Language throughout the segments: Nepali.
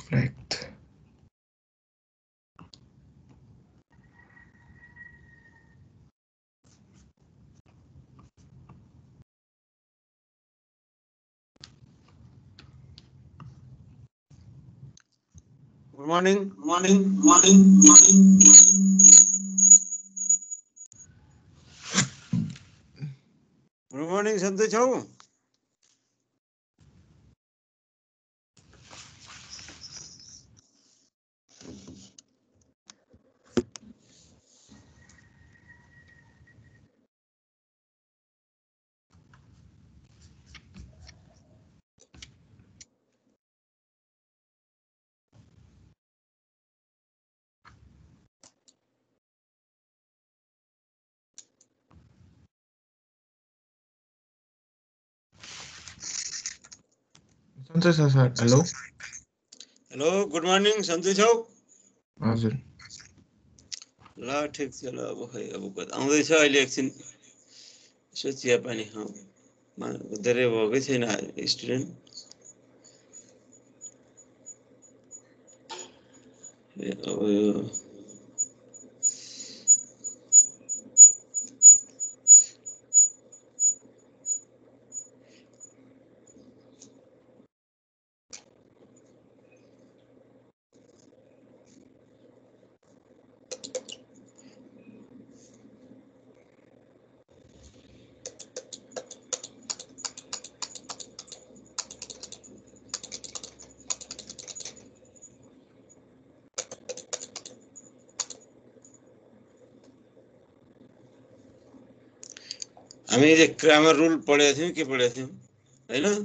Right. Good morning. Good morning, सन्चै छौ? सन्चै छ sir. Hello. Hello, good morning, सन्चै छौ? हजुर। ल ठिक छ। ल अब खै अब आउँदैछ अहिले एकछिन यसो चिया पानी खाउँ। धेरै भएकै छैन स्टुडेन्ट। अब यो हामीले ग्रामर रुल पढेका थियौँ, के पढेका थियौँ होइन?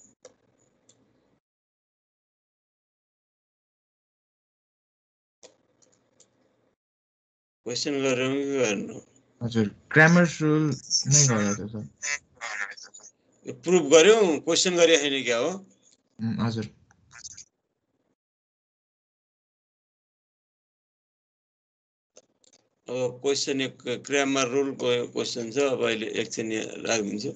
क्वेसन गरेर के गर्नु? हजुर, ग्रामर रुल नै गर्दा थियो सर। प्रुफ गर्यौ, क्वेसन गरे छैन क्या हो? हजुर। अब क्वेसन ग्रामर रुलको क्वेसन छ। अब अहिले एकछिन यहाँ राखिदिन्छु।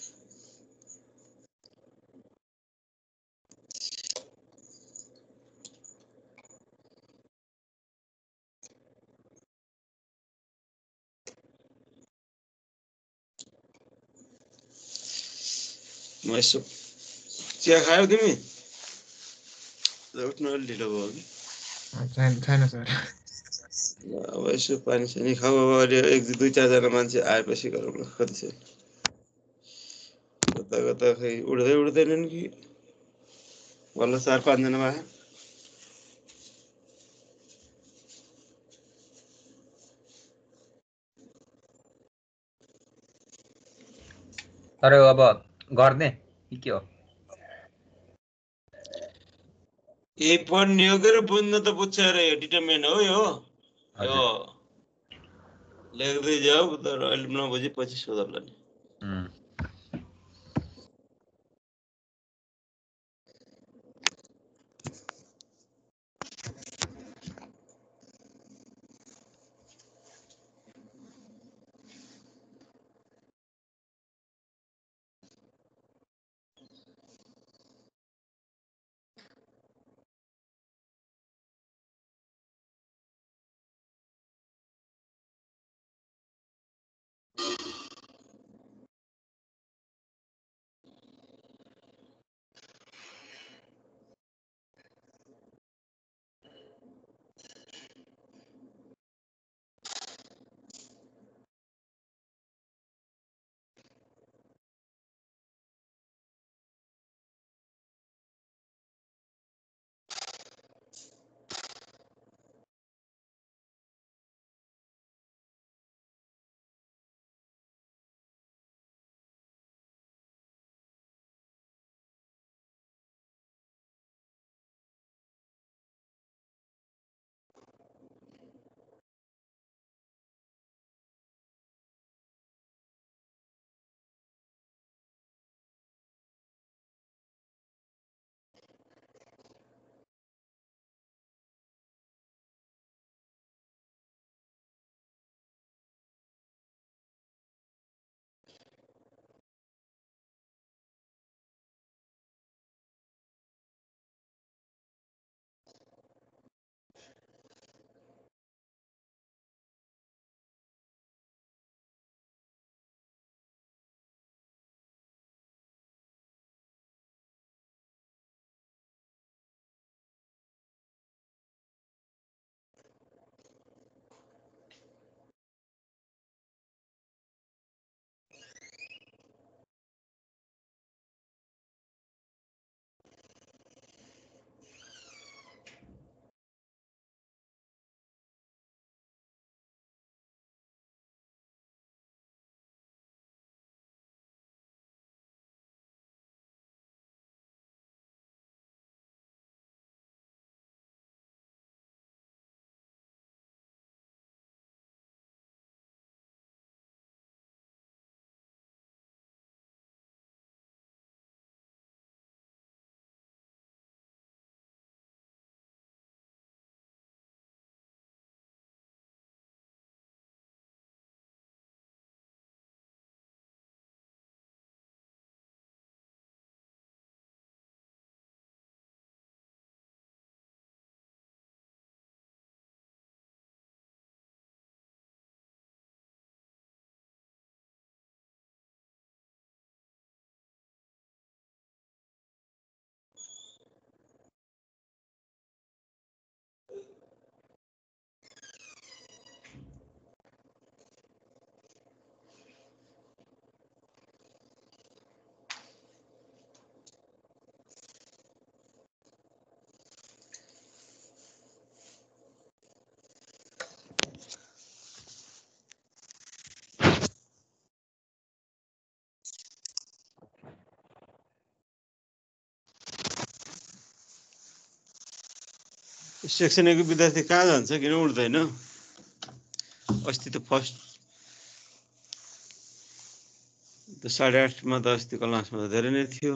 म यसो चिया खायौ तिमी? उठ्नु अलि ढिलो भयो कि? छैन सर। अब यसो पानी सानी खाऊ। अब अहिले दुई चारजना मान्छे आएपछि गरौँ न। कति छ कता कता खै उठ्दैनन् कि बल्ल 4-5 जना भए। तर अब गर्ने के हो? ए पढ्ने हो के बुझ्न त बुझ्छ अरे, डिटरमिन हो यो। यो लेख्दै जाऊ, तर अहिले नबुझे पछि सोधौँला नि। सेक्सन ए को विद्यार्थी कहाँ जान्छ किन उठ्दैन अस्ति त फर्स्ट त 8:30 मा त अस्ति क्लासमा त धेरै नै थियो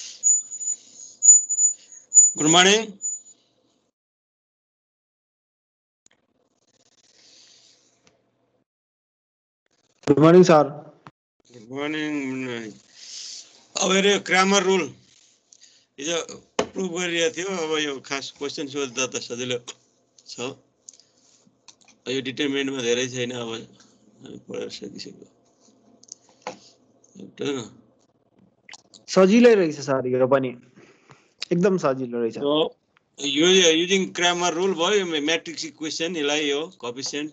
good morning good morning sir. Good morning. अब हेऱ्यो ग्रामर रुल हिजो प्रुभ गरिरहेको थियो। अब यो खास क्वेसन सोध्दा त सजिलो छ, यो डिटरमिनेन्टमा धेरै छैन। अब हामी पढेर सकिसक्यो। सजिलै रहेछ सर, यो पनि एकदम सजिलो रहेछ। यो युजिङ ग्रामर रुल भयो। म्याट्रिक्स इक्वेसन यसलाई यो कोएफिसिएन्ट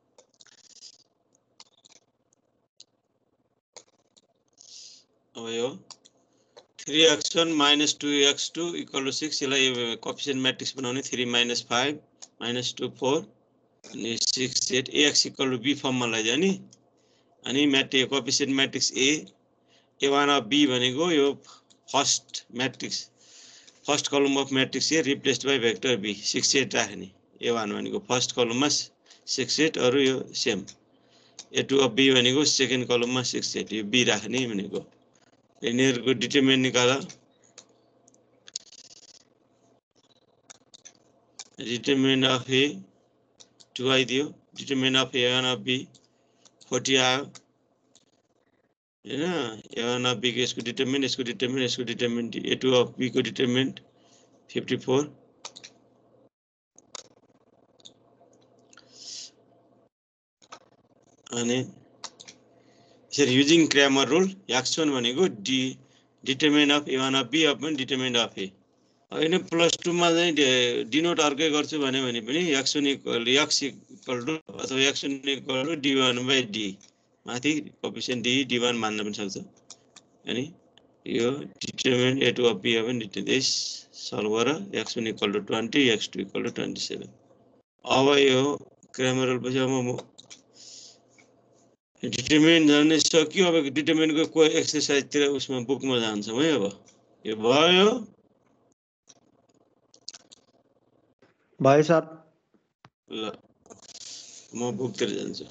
अब यो 3x1 - 2x2 = 6 यसलाई कोएफिसिएन्ट म्याट्रिक्स बनाउने। 3 - 5 - 2 4 अनि 6 8 ax = b फर्ममा लैजाने नि। अनि coefficient matrix a1 of b भनेको यो first matrix first column of matrix A replaced by vector b 6 8 राख्ने। a1 भनेको फर्स्ट कलममा 6 8 अरु यो सेम। a2 of b भनेको सेकेन्ड कलममा 6 8 यो b राख्ने भनेको। यिनीहरुको डिटरमिनेन्ट निकाल। डिटरमिनेन्ट अफ a 2 आइदियो। Determinant of a1 of b 40 आयो हैन। a1 of b को यसको डिटरमिनेन्ट यसको डिटरमिनेन्ट यसको डिटरमिनेन्ट a2 of b को डिटरमिनेन्ट 54 अनि यसरी युजिङ ग्रामर रुल x1 भनेको determinant of a1 of b upon determinant of a हैन। +2 मा चाहिँ डिनोट अर्कै गर्छु भने पनि x1 = x = अथवा x1 = d1/d माथि कोएफिसिएन्ट d1 मान्न पनि सक्छ। अनि यो determinant a2 of b upon determinant solve गर x1 = 20 x2 = 27। अब यो ग्रामर रुल पछि अब डिटरमिनेन्ट जान्ने सक्यो। अब डिटरमिनेन्टको कोही एक्सरसाइजतिर उसमा बुकमा जान्छौँ है। अब यो भयो भयो सर। ल म बुकतिर जान्छु।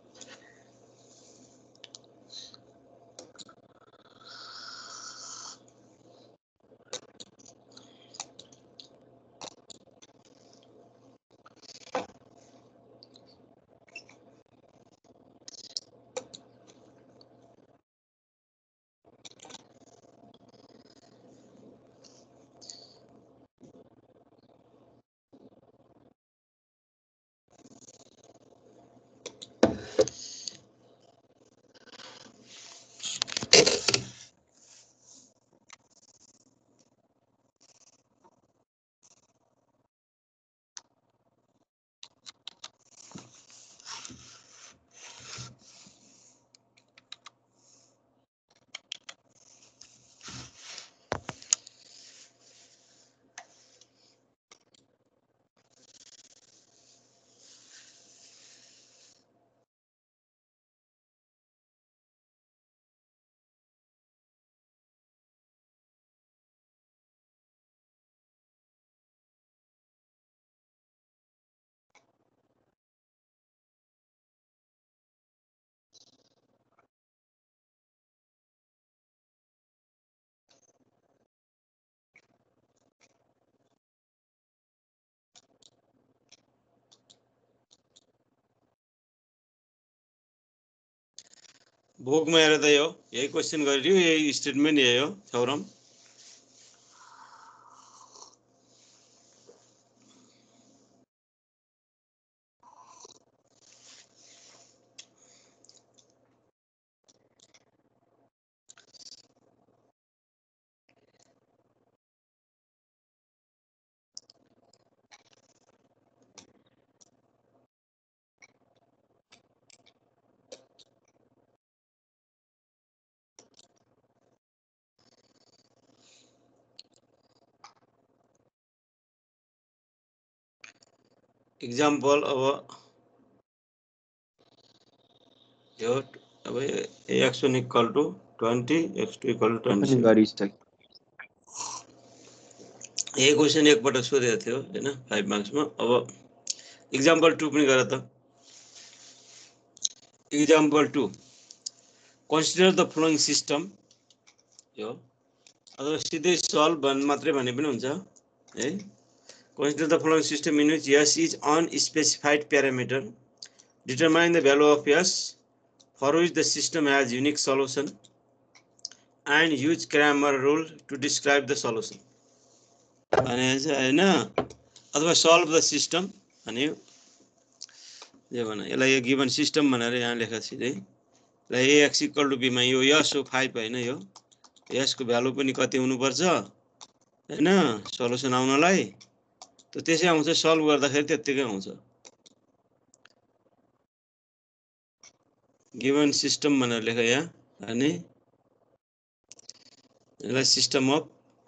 बुकमा हेर त यो यही क्वेशन गरिदियो। यही स्टेटमेन्ट यही हो थ्योरम। एक्जाम्पल अब यो अब x1 = 20 x2 = 27 यही क्वेशन एक पटक सोधेको थियो हैन 5 मार्क्समा। अब एक्जाम्पल 2 पनि गर त। Example 2 consider the following system यो अथवा सिधै सल्भ मात्रै भने पनि हुन्छ है। Consider the following system in which S is unspecified parameter. Determine the value of S for which the system has unique solution and use Cramer rule to describe the solution. हैन अथवा solve the system अनि यो भने यसलाई यो गिवन सिस्टम भनेर यहाँ लेखेको छु है ल ax = b मा यो यस हो 5 हैन यो s को भ्यालु पनि कति हुनु पर्छ हैन सल्युसन आउनलाई त त्यसै आउँछ सल्भ गर्दाखेरि त्यतिकै आउँछ गिवन सिस्टम भनेर लेख यहाँ अनि यसलाई सिस्टम अफ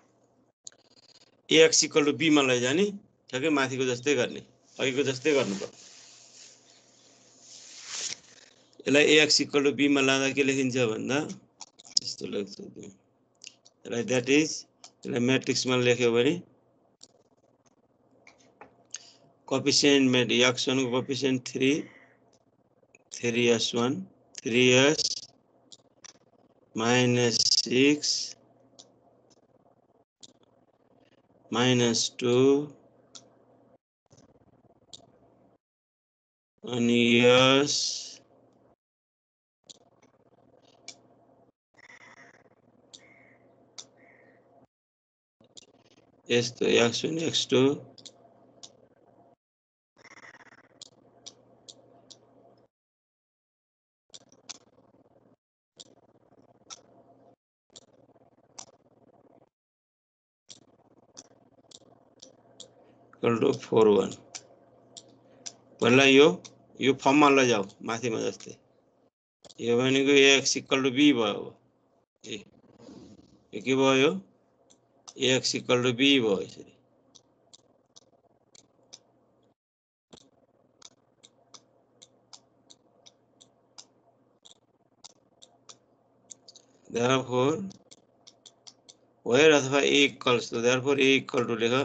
ax = b मा लैजाने ठ्याक्कै माथिको जस्तै गर्ने अघिको जस्तै गर्नु पर्छ यसलाई ax = b मा लाँदा के लेखिन्छ भन्दा यस्तो लेख्छु यसलाई दैट इज यसलाई म्याट्रिक्स मा लेख्यो भने कोएफिसिएन्ट x1 को कोएफिसिएन्ट 3 3s1 3s -6 -2 अनि s यस्तो x1 x2 = 4 1 पहिला यो फर्ममा लैजाऊ माथिमा जस्तै यो भनेको ax = b भयो यो के भयो ax = b भयो यसरी therefore where अथवा a equals to therefore a equal to लेख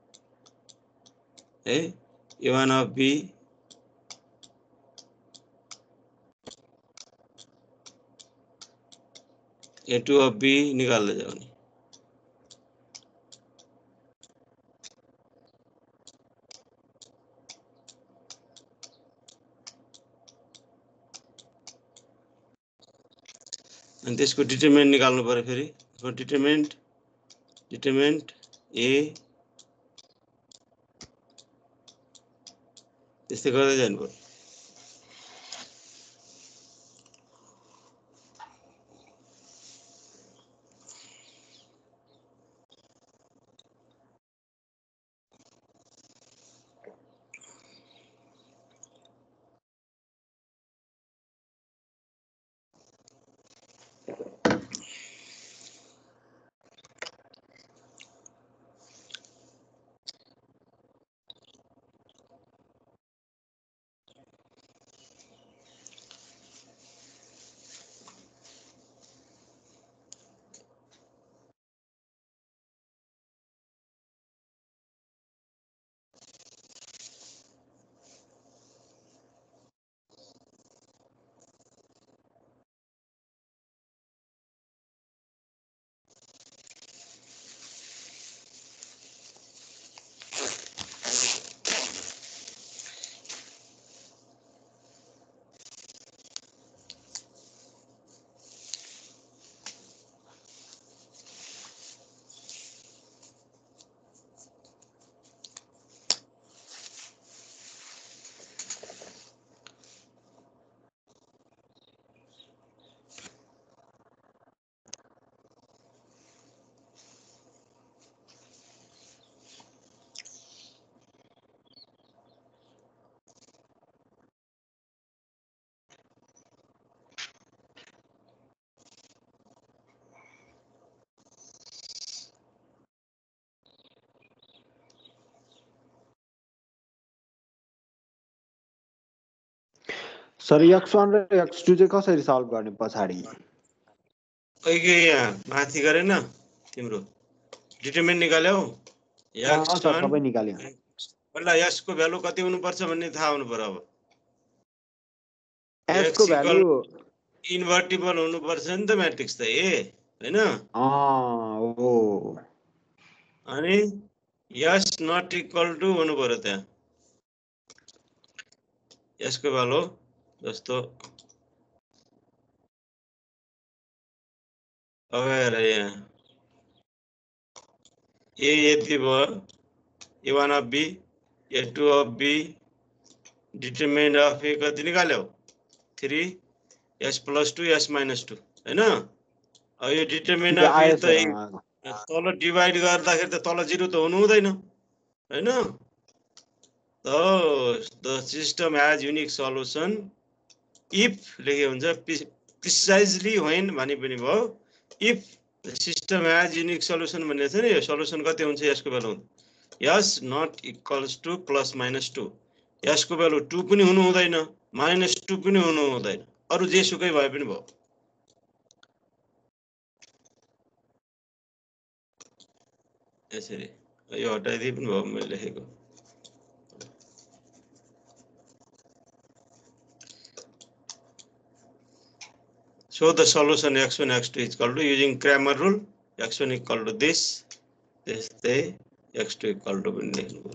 है a1 of b a2 of b निकाल्दै जाऊ नि अनि त्यसको डिटरमिनेन्ट निकाल्नु पर्यो फेरि डिटरमिनेन्ट a त्यस्तै गर्दै जानु पर्यो सर x1 र x2 चाहिँ कसरी सल्भ गर्ने पछाडी अहिले यहाँ माथि गरे न तिम्रो डिटरमिनेन्ट निकाल्यौ सर सबै निकाल्यो पहिला s को भ्यालु कति हुनु पर्छ भन्ने थाहा हुनु पर्यो अब s को भ्यालु इन्भर्टिबल हुनु पर्छ नि त म्याट्रिक्स त ए हैन हो अनि s not equal to हुनु पर्यो त्यहाँ s को भ्यालु जस्तो अब हेर यहाँ ए यति भयो a1 of b a2 of b determinant of A कति निकाल्यौ 3 s plus 2 s minus 2 हैन अब यो डिटरमिनेन्ट अफ ए आयो त सर तल डिभाइड गर्दाखेरि त तल 0 त हुनु हुँदैन हैन the system has unique solution if लेखे हुन्छ precisely when भने पनि भयो if the system has unique solution भन्ने छ नि यो सल्युसन कति हुन्छ यसको value s not equals to plus minus 2 यसको भ्यालु 2 पनि हुनु हुँदैन -2 पनि हुनु हुँदैन अरु जेसुकै भए पनि भयो यसरी यो हटाइदिए पनि भयो मैले लेखेको So the solution x1 x2 is equal to using Cramer rule x1 equal to this the x2 equal to लेख्नु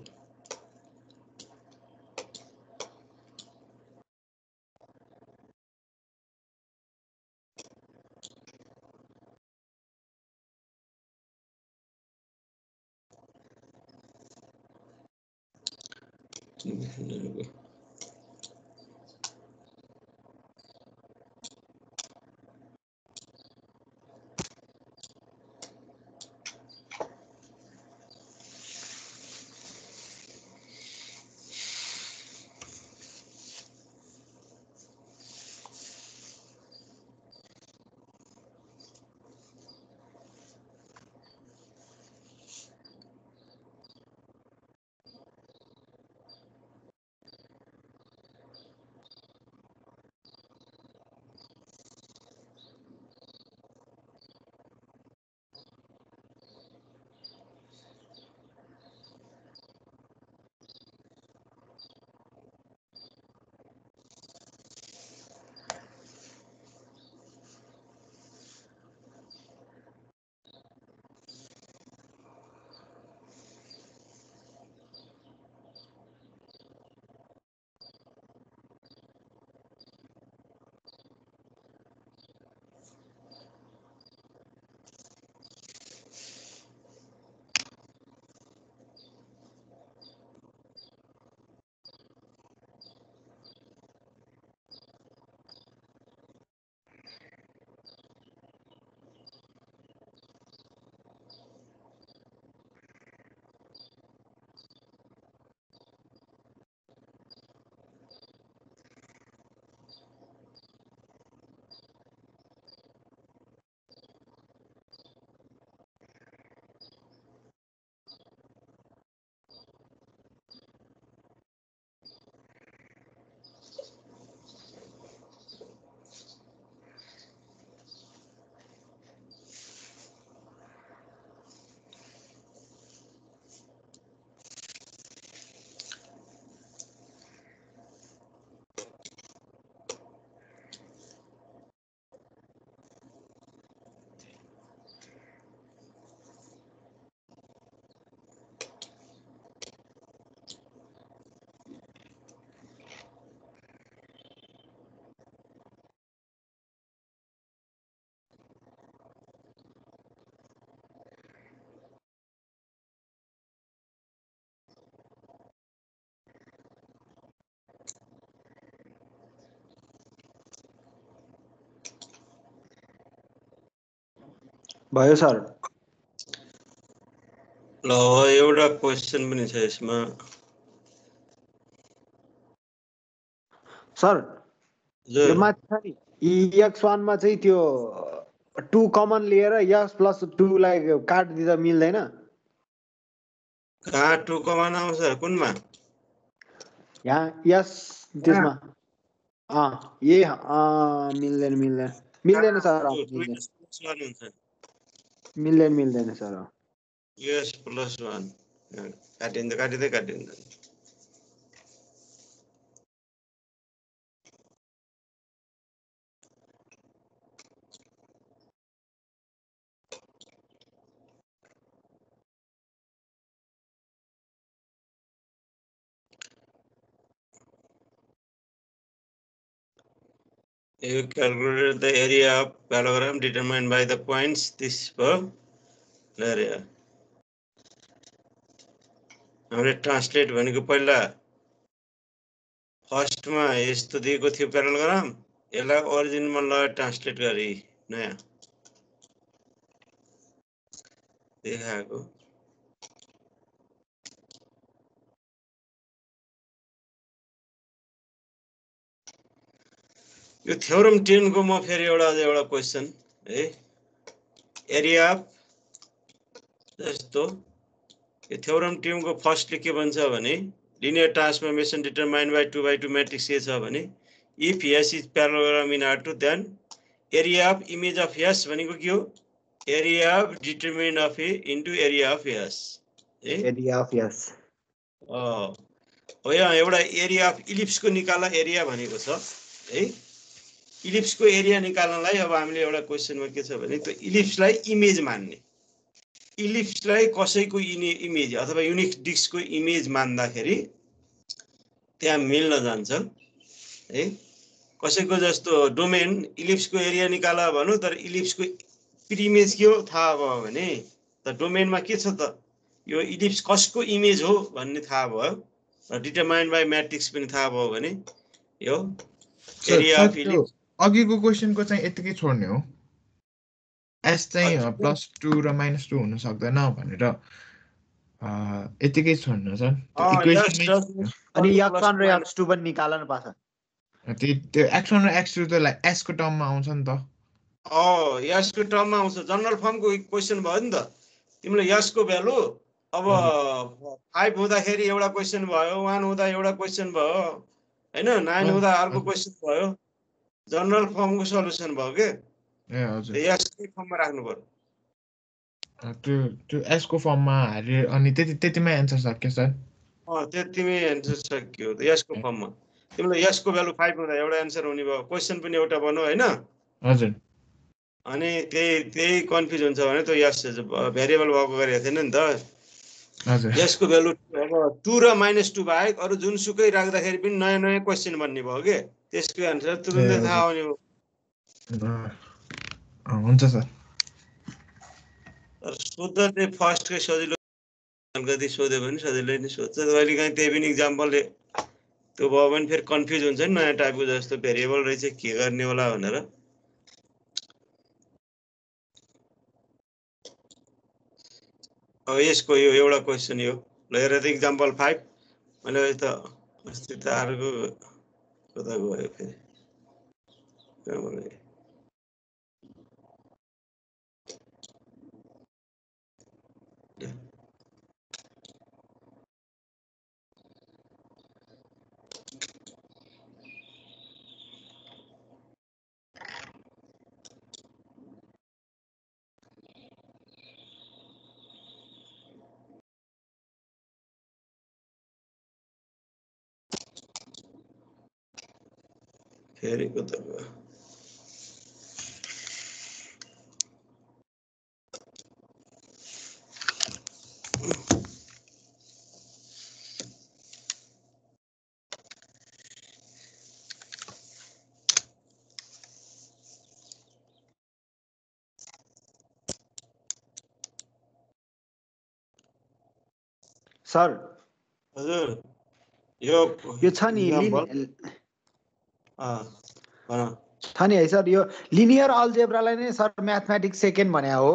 भयो सर ल एउटा क्वेशन पनि छ यसमा सर यो माथि छ नि EX1 मा चाहिँ त्यो 2 कमन लिएर s plus 2 लाई काट दिँदा मिल्दैन कहाँ 2 कमान आउँछ कुनमा यहाँ यस त्यसमा मिल्दैन मिल्दैन मिल्दैन सर मिल्दैन सर s plus 1 काटिन्छ You calculated the area of parallelogram determined by the points this per area. हामीले ट्रान्सलेट भनेको पहिला फर्स्टमा यस्तो दिएको थियो प्यारालोग्राम, यसलाई ओरिजिनमा लगाएर ट्रान्सलेट गरी नयाँ देखाएको। यो थ्योरम 10 को म फेरि एउटा क्वेशन है, एरिया अफ जस्तो यो थ्योरम 10 को फर्स्टले के भन्छ भने linear transformation determined by 2x2 matrix के छ भने if S is parallelogram in R2 then area of image of S भनेको के हो, area of determinant of A into area of S है, एरिया अफ S हो। यहाँ एउटा एरिया अफ इलिप्स को निकाल्दा एरिया भनेको छ है। इलिप्स को एरिया निकाल्नलाई अब हामीले एउटा क्वेशनमा के छ भने त्यो इलिप्सलाई इमेज मान्ने, इलिप्सलाई कसैको इमेज अथवा युनिक डिस्कको इमेज मान्दाखेरि त्यहाँ मिल्न जान्छ है। कसैको जस्तो डोमेन इलिप्सको एरिया निकाला भनौँ, तर इलिप्सको प्रिइमेज के हो थाहा भयो भने त डोमेनमा के छ त यो इलिप्स कसको इमेज हो भन्ने थाहा भयो र डिटरमाइन्ड बाइ म्याट्रिक्स पनि थाहा भयो भने यो एरिया अफ इलिप्स। अघिको क्वेशनको चाहिँ यतिकै छोड्ने हो, S चाहिँ +2 र -2 हुन सक्दैन भनेर यतिकै छोड्नु छ। अनि x1 र x2 पनि निकाल्न पाछ। त्यो x1 र x2 त S को टर्ममा आउँछ नि त। S को टर्ममा आउँछ, जनरल फर्मको क्वेशन भयो नि त। तिमीले S को भ्यालु अब 5 हुँदाखेरि एउटा क्वेशन भयो, 1 हुँदा एउटा क्वेशन भयो हैन, 9 हुँदा अर्को क्वेशन भयो, जनरल फर्मको सल्युसन भयो के। ए हजुर, S को फर्ममा राख्नु पर्यो। त्यो S को फर्ममा हाल्यो अनि त्यतिमै एन्सर सक्यो सर। त्यतिमै एन्सर सक्यो S को फर्ममा। तिमीले S को भ्यालु 5 हुँदा एउटा एन्सर हुने भयो, क्वेशन पनि एउटा बनाऊ हैन। हजुर, अनि त्यही कन्फ्युज हुन्छ भने त्यो S भेरिएबल भएको गरेको थिएन नि त। हजुर, S को भ्यालु अब 2 र -2 बाहेक अरु जुनसुकै राख्दाखेरि पनि नयाँ नयाँ क्वेशन बन्ने भयो के, त्यसको एन्सर तुरुन्तै थाहा आउने हो। हुन्छ सर। तर सोध्दा चाहिँ फर्स्टकै सजिलो, अलिकति सोध्यो भने सजिलै नै सोध्छ। अहिले कहीँ त्यही पनि इक्जाम्पलले त्यो भयो भने फेरि कन्फ्युज हुन्छ नि, नयाँ टाइपको जस्तो भेरिएबल रहेछ के गर्ने होला भनेर। अब यसको यो एउटा क्वेशन यो ल, हेर त इक्जाम्पल 5 मैले त अस्ति त अर्को कता गयो फेरि फेरि कता गयो। सर हजुर यो छ नि छ नि है सर, यो लिनियर अल्जेब्रालाई नै सर म्याथमेटिक्स सेकेन्ड भने हो।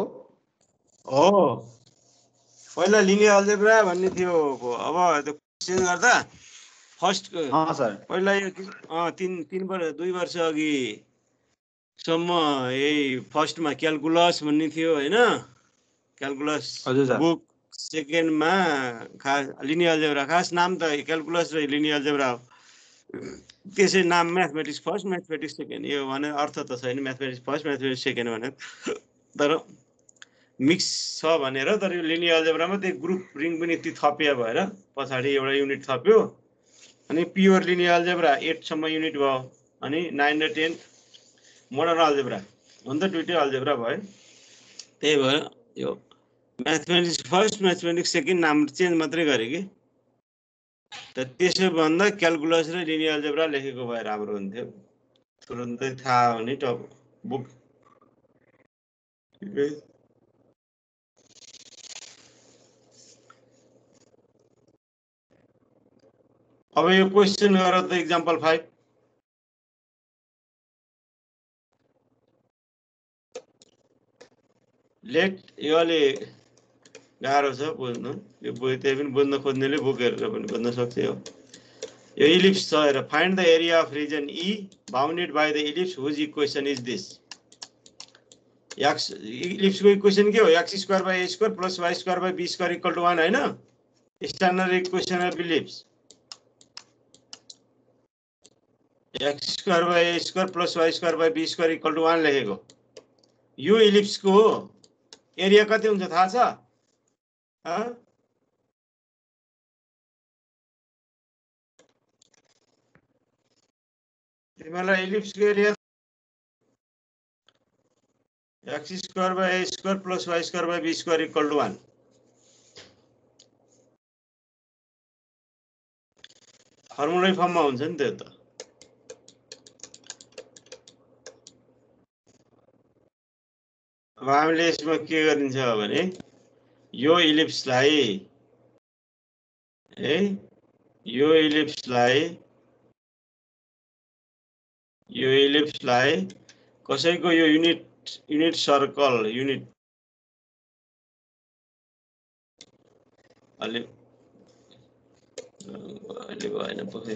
पहिला लिनियर अल्जेब्रा भन्ने थियो, अब त्यो चेन्ज गर्दा फर्स्ट सर पहिला यो 2 वर्ष अघि सम्म यही फर्स्टमा क्याल्कुलस भन्ने थियो हैन, क्याल्कुलस बुक। सेकेन्डमा खास लिनियर अल्जेब्रा, खास नाम त क्याल्कुलस र लिनियर अल्जेब्रा हो, त्यसै नाम म्याथमेटिक्स फर्स्ट म्याथमेटिक्स सेकेन्ड। यो भने अर्थ त छैन म्याथमेटिक्स फर्स्ट म्याथमेटिक्स सेकेन्ड भनेर, तर मिक्स छ भनेर। तर यो लिनियर अल्जेब्रामा त्यो ग्रुप रिङ पनि यति थपिया भएर पछाडि एउटा युनिट थप्यो, अनि प्योर लिनियर अल्जेब्रा 8 सम्म युनिट भयो, अनि 9 र 10 मोडर्न अल्जेब्रा हुन त दुईटै अल्जेब्रा भयो। त्यही भएर यो म्याथमेटिक्स फर्स्ट म्याथमेटिक्स सेकेन्ड नाम चेन्ज मात्रै गरे कि। त त्यसो भन्दा क्याल्कुलस र लिनियर अल्जेब्रा लेखेको भए राम्रो हुन्थ्यो। तुरुन्तै थाहा हुने टप बुक अब यो क्वेसन गर त एक्जाम्पल 5 लेट यो अलि गाह्रो छ बुझ्नु यो त्यही पनि बुझ्न खोज्नेले बुक हेरेर पनि बुझ्न सक्छ यो इलिप्स छ हेर find the area of region E bounded by the ellipse whose equation is this इलिप्सको इक्वेसन के हो x square by a square plus y square by b square equal to 1 हैन standard equation of ellipse x square by a square plus y square by b square equal to 1 लेखेको यो इलिप्सको एरिया कति हुन्छ थाहा छ तिमीलाई इलिप्सको area x square by a square plus y square by b square equal to 1 फर्मुलै फर्ममा हुन्छ नि त्यो त अब हामीले यसमा के गरिन्छ भने यो इलिप्सलाई है यो इलिप्सलाई कसैको यो युनिट सर्कल युनिट अलि भएन पक्कै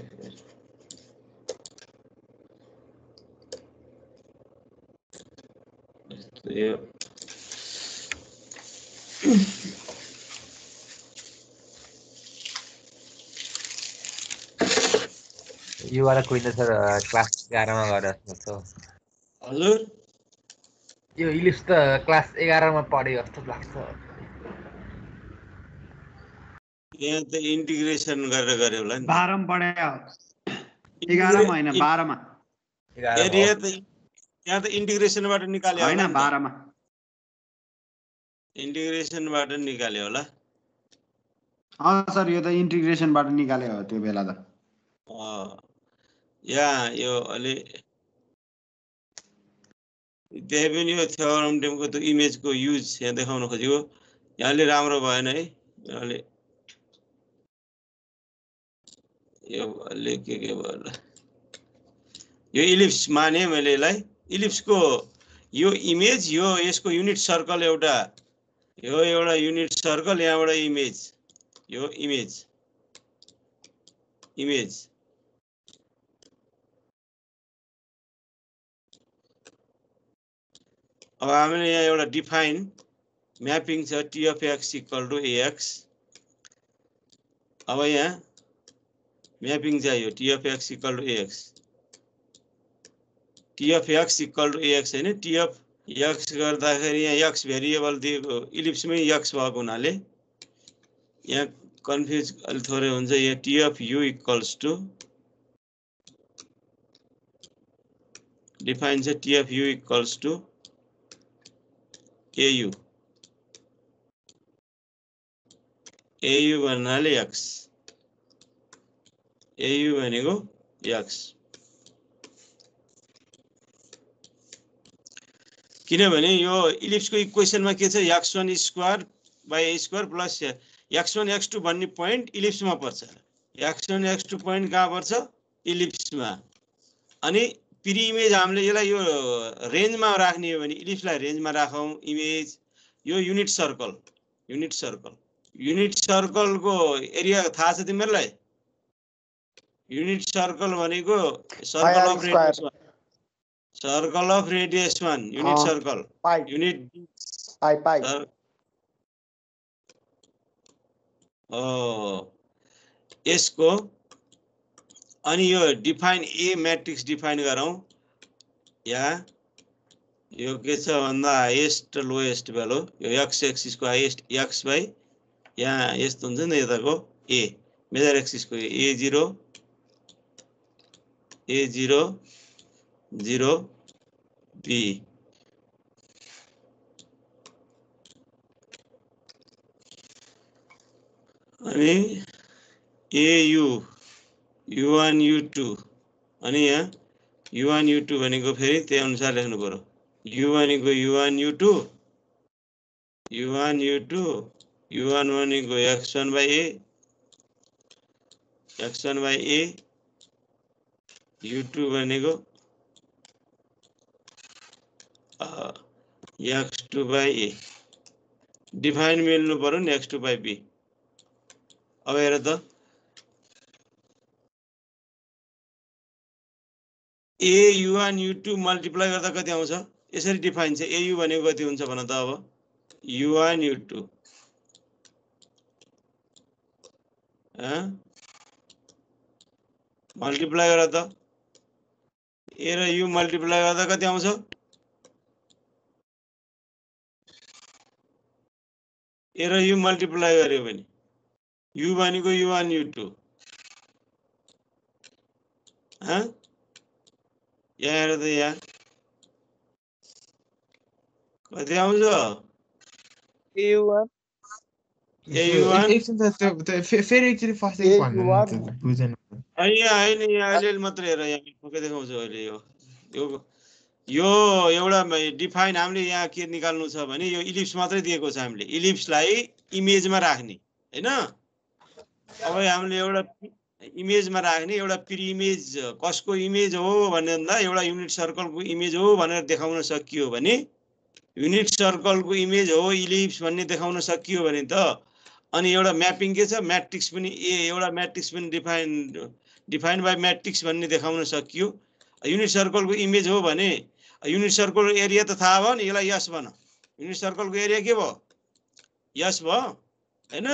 यो वाला कोही सर क्लास 11 मा गरे जस्तो छ हजुर यो इलिप्स त क्लास 11 मा पढे जस्तो लाग्छ यहाँ त इन्टिग्रेसन गरेर गरे होला नि 12 मा पढे 11 मा हैन 12 मा एरिया त यहाँ त इन्टिग्रेसनबाट निकाल्यो हैन 12 मा इन्टिग्रेसनबाट निकाल्यो होला सर यो त इन्टिग्रेसनबाट निकाले हो त्यो बेला त यहाँ यो अलि त्यही पनि यो थ्योरम टेमको त्यो इमेजको युज यहाँ देखाउन खोजेको यहाँ अलि राम्रो भएन है अलि यो अलि के भयो यो इलिप्स माने मैले यसलाई इलिप्सको यो इमेज यो यसको युनिट सर्कल एउटा युनिट सर्कल यहाँबाट इमेज यो इमेज अब हामीले यहाँ एउटा डिफाइन म्यापिङ छ T of x equal to x अब यहाँ म्यापिङ चाहियो T of x equal to x T of x equal to x हैन टी अफ एक्स गर्दाखेरि यहाँ एक्स भेरिएबल दिएको इलिप्समै एक्स भएको हुनाले यहाँ कन्फ्युज अलि थोरै हुन्छ यहाँ T of u equals to define छ T of u equals to AU भन्नाले x AU भनेको x किनभने यो इलिप्सको इक्वेसनमा के छ x1 square by a square plus x1 x2 भन्ने पोइन्ट इलिप्समा पर्छ x1 x2 पोइन्ट कहाँ पर्छ इलिप्समा अनि प्री इमेज हामीले यसलाई यो रेन्जमा राख्ने हो भने इलिप्सलाई रेन्जमा राखौं इमेज यो युनिट सर्कलको एरिया थाहा छ तिमीहरुलाई युनिट सर्कल भनेको circle of radius 1 unit circle unit pi यसको अनि यो डिफाइन ए मैट्रिक्स डिफाइन गरौं या यो के छ भन्दा हाईएस्ट लोएस्ट भ्यालु यो x एक्सिस को हाईएस्ट x बाइ यहाँ यस्तो हुन्छ नि यताको a मेजर एक्सिस को a0 0 b अनि au u1 u2 अनि यहाँ u1 u2 भनेको फेरि त्यही अनुसार लेख्नु पर्यो u भनेको u1 u2 u1 u2 u1 भनेको x1 by a x1 by a u2 भनेको x2 by a डिफाइन मिल्नु पर्यो नि x2 by b अब हेर त a u1 u2 मल्टिप्लाई गर्दा कति आउँछ यसरी डिफाइन छ au भनेको कति हुन्छ भन त अब u1 u2 मल्टिप्लाई गर त a र u मल्टिप्लाई गर्दा कति आउँछ a र u मल्टिप्लाई गर्यो भने u भनेको u1 u2 यहाँ हेर त यहाँ कति आउँछ A1 एकछिन त फेरि एकचोटि फर्स्ट भन्नु न त बुझेन होइन यहाँ अहिले मात्र हेर यहाँ ठोकै देखाउँछु अहिले यो एउटा डिफाइन हामीले यहाँ के निकाल्नु छ भने यो इलिप्स मात्रै दिएको छ हामीले इलिप्सलाई इमेजमा राख्ने हैन अब हामीले एउटा इमेजमा राख्ने एउटा प्री इमेज कसको इमेज हो भन्दा एउटा युनिट सर्कलको इमेज हो भनेर देखाउन सकियो भने युनिट सर्कलको इमेज हो इलिप्स भन्ने देखाउन सकियो भने त अनि एउटा म्यापिङ के छ म्याट्रिक्स पनि एउटा म्याट्रिक्स पनि डिफाइन बाइ म्याट्रिक्स भन्ने देखाउन सकियो युनिट सर्कलको इमेज हो भने युनिट सर्कल एरिया त थाहा भयो नि यसलाई यस भन युनिट सर्कलको एरिया के भयो यस भयो हैन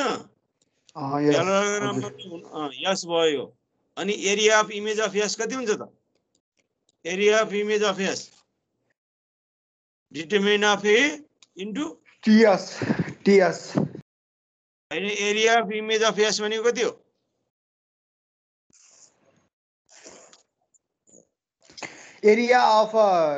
यस भयो अनि area of image of S कति हुन्छ त area of image of S determinant of A into TS हैन area of image of S भनेको कति हो एरिया अफ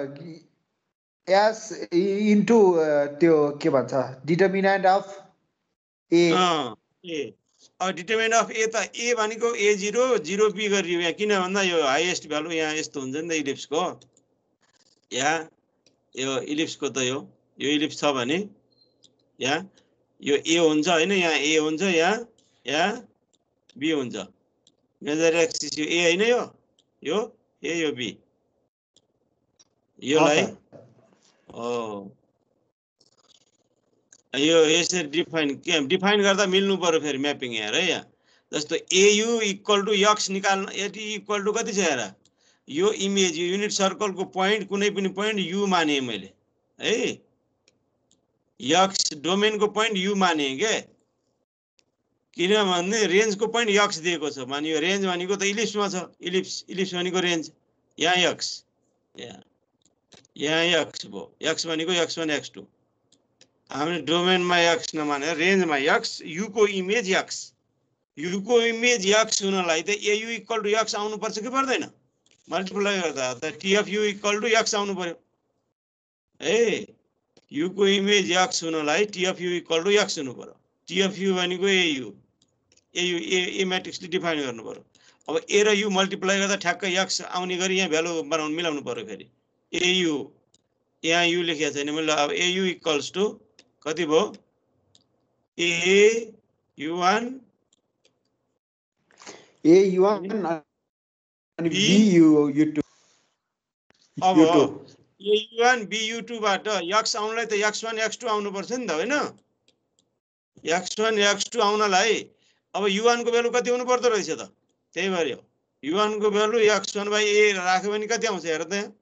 एस इन्टु त्यो के भन्छ determinant of A determinant of A त ए भनेको a0 0b गरियो यहाँ किन भन्दा यो हाईएस्ट भ्यालु यहाँ यस्तो हुन्छ नि त इलिप्सको यहाँ यो इलिप्सको त यो इलिप्स छ भने यहाँ यो ए हुन्छ हैन यहाँ ए हुन्छ यहाँ बी हुन्छ मेजर एक्सिस यो ए हैन यो ए यो बी योलाई यो यसरी डिफाइन गर्दा मिल्नु पर्यो फेरि म्यापिङ हेर है यहाँ जस्तो au इक्वल टु x निकाल्न एटी इक्वल टु कति छ हेर यो इमेज यो युनिट सर्कलको पोइन्ट कुनै पनि पोइन्ट u माने मैले है x डोमेनको पोइन्ट u माने के किनभने रेन्जको पोइन्ट x दिएको छ माने यो रेन्ज भनेको त इलिप्समा छ इलिप्स भनेको रेन्ज यहाँ x यहाँ x भयो x भनेको x1 x2 हामीले डोमेनमा x नमानेर रेन्जमा x u को इमेज x u को इमेज x हुनलाई त au इक्वल टु x आउनु पर्छ कि पर्दैन मल्टिप्लाई गर्दा त tfu इक्वल टु x आउनु पर्यो ए u को इमेज x हुनलाई tfu इक्वल टु x हुनु पर्यो tfu भनेको ए म्याट्रिक्सले डिफाइन गर्नु पर्यो अब a र u मल्टिप्लाई गर्दा ठ्याक्कै x आउने गरी यहाँ भ्यालु बनाउन मिलाउनु पर्यो फेरि au यहाँ u लेखेको छैन मैले अब au इक्वल्स टु कति भयो a1 अनि bu2 अब a1 bu2 बाट x आउनलाई त x1 x2 आउनु पर्छ नि त हैन x1 x2 आउनलाई अब u1 को भ्यालु कति हुनु पर्दो रहेछ त त्यही भएर u1 को भ्यालु x1 / a राख्यो भने कति आउँछ हेर त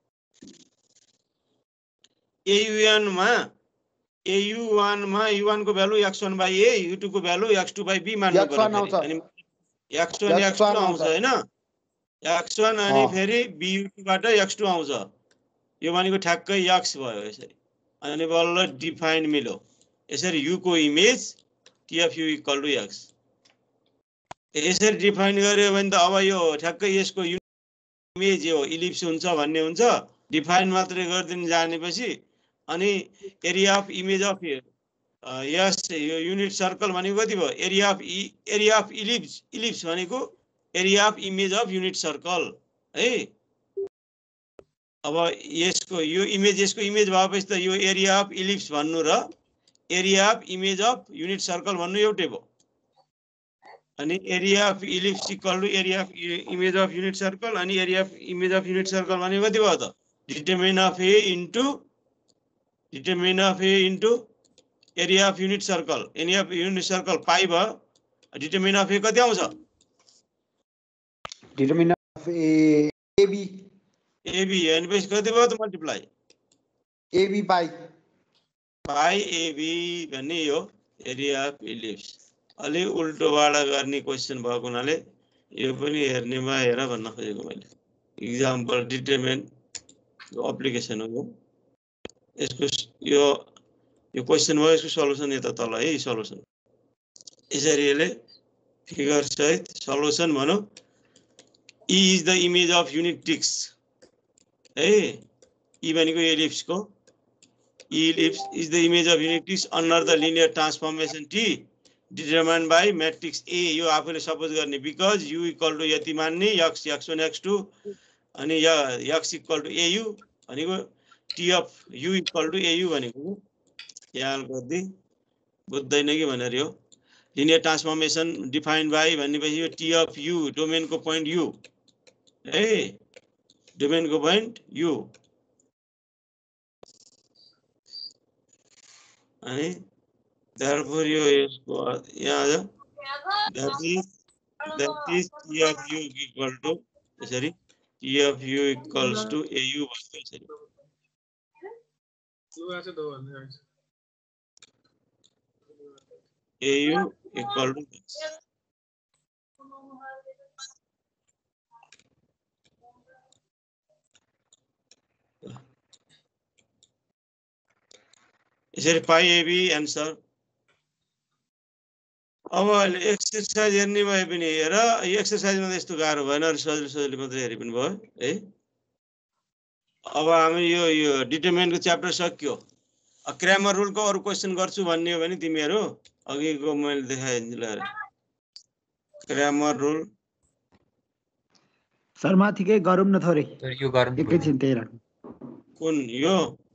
au1 मा u1 को भ्यालु x1 / a u2 को भ्यालु x2 / b मान्नु पर्यो अनि x1 x2 आउँछ हैन x1 अनि फेरि bu2 बाट x2 आउँछ यो भनेको ठ्याक्कै x भयो यसरी अनि बल्ल डिफाइन मिल्यो यसरी u को image tfu equal to x यसरी डिफाइन गर्यो भने त अब यो ठ्याक्कै यसको इमेज यो इलिप्स हुन्छ भन्ने हुन्छ डिफाइन मात्रै गर्दिन जानेपछि अनि area of image of S यो युनिट सर्कल भनेको कति भयो एरिया अफ इलिप्स भनेको area of image of unit circle है अब यसको यो इमेज यसको इमेज भएपछि त यो एरिया अफ इलिप्स भन्नु र area of image of unit circle भन्नु एउटै भयो अनि area of ellipse equal to area of image of unit circle अनि area of image of unit circle भनेको कति भयो त determinant of A into area of unit circle area of unit circle pi भयो डिटरमिनेन्ट अफ ए कति आउँछ डिटरमिनेन्ट अफ एबी अनि पछि कति भयो त मल्टिप्लाई एबी पाइ एबी भन्ने यो एरिया अफ इलिप्स अलि उल्टोबाट गर्ने क्वेसन भएको हुनाले यो पनि हेर्नेमा हेर भन्न खोजेको मैले इक्जाम्पल डिटरमिनेन्ट एप्लिकेसन हो यसको यो क्वेसन भयो यसको सल्युसन यता तल है सल्युसन यसरी यसले फिगर सहित सल्युसन भनौँ E is the image of unit टिक्स है ई भनेको एलिप्सको ellipse is the image of unit टिक्स under the linear transformation T determined by matrix A यो आफूले सपोज गर्ने बिकज u इक्वल टु यति मान्ने x x1 x2 अनि x इक्वल टु au भनेको t of u equal to au भनेको याल गर्दै बुझ्दैन कि भनेर यो लिनियर ट्रान्सफर्मेसन डिफाइन्ड बाइ भनेपछि यो t अफ u डोमेनको पोइन्ट u है डोमेनको पोइन्ट u अनि therefore यो यसको यहाँ आयो that is t of u equal to यसरी t of u equals to au भन्ने यसरी au equal to यसरी पाइ एबी एन्सर अब एक्सरसाइज हेर्ने भए पनि हेर एक्सरसाइजमा त यस्तो गाह्रो भएन सजिलो मात्रै हेरे पनि भयो है अब हामी यो डिटरमिनेन्टको च्याप्टर सक्यो क्रामर रुलको अरु क्वेसन गर्छु भन्ने हो भने तिमीहरू अघिको मैले देखाइदिन्छु ल क्रामर रुल सर माथिकै गरौँ न थोरै यो गरौँ एकैछिन त्यही राख्नु कुन यो